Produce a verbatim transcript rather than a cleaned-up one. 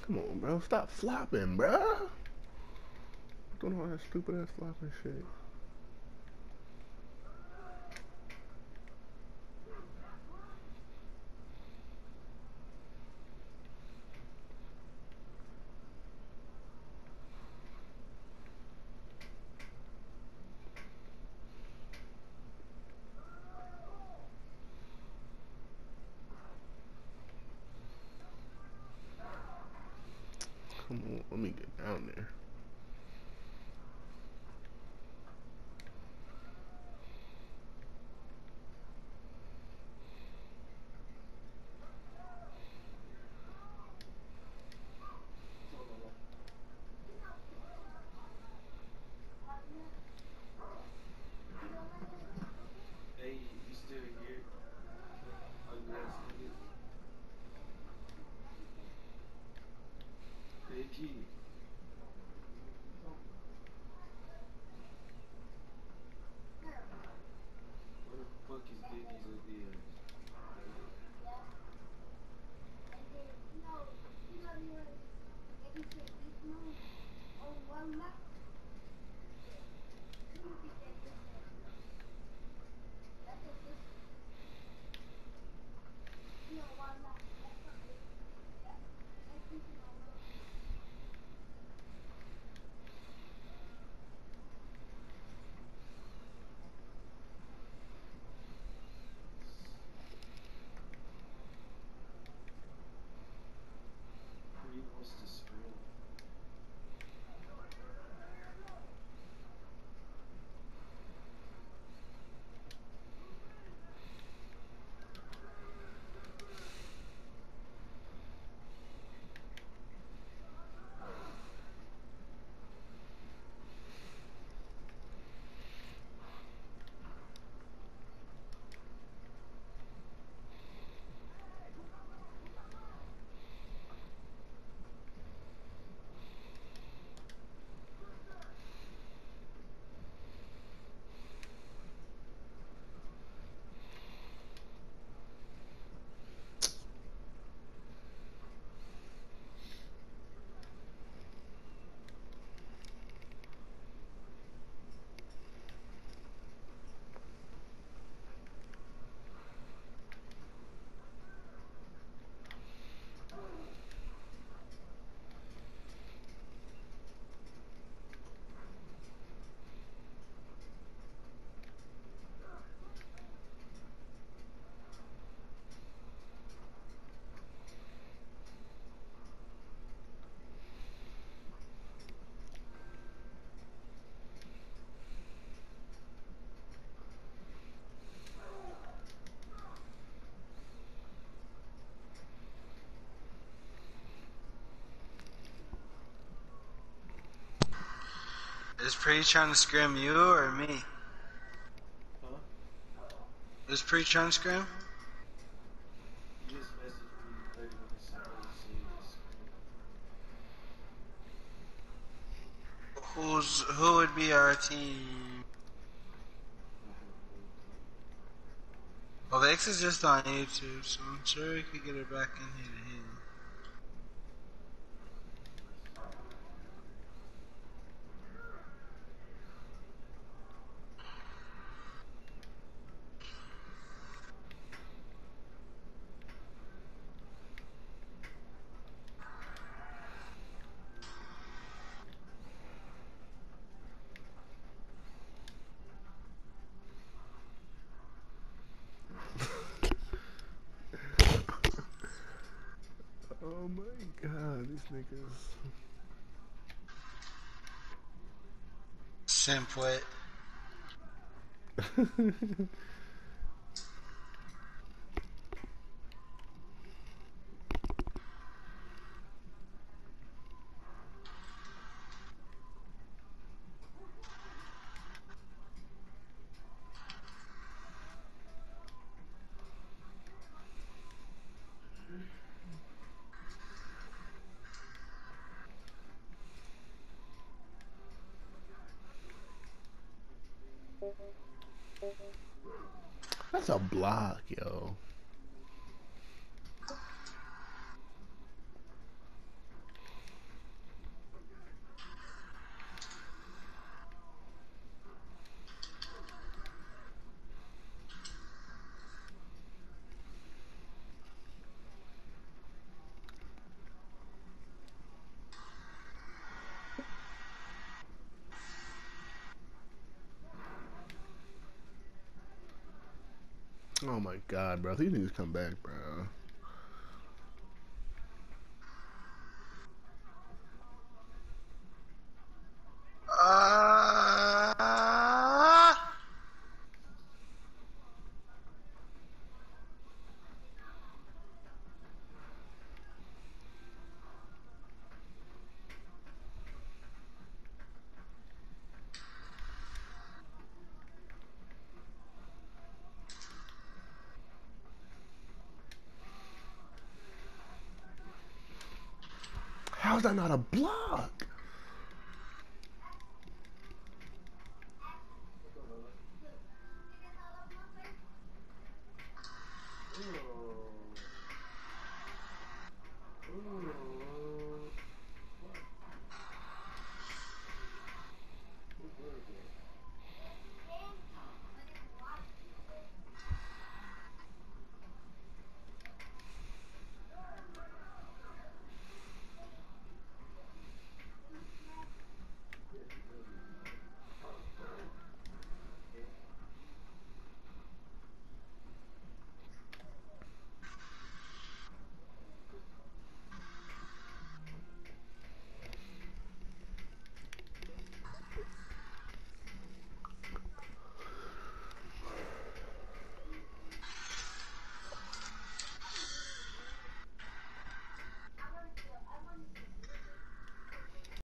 Come on, bro. Stop flopping, bro. Doing all that stupid ass flopping shit. Come on, let me get down there. Hey, you still here? Ugly ass nigga. Hey, G. Where the fuck is Diddy's ugly ass? He wants to scream. Is Pre trying to scrim you or me? Huh? Is Pre trying to scrim? He just messaged me thirty minutes ago. He said he was screaming. Who's who would be our team? I have no clue. Well, the X is just on YouTube, so I'm sure we could get her back in here to hit. Oh my god, these niggas. Simplet. That's a block, yo. Oh my god, bro. These niggas come back, bro. Uh, How's that not a block?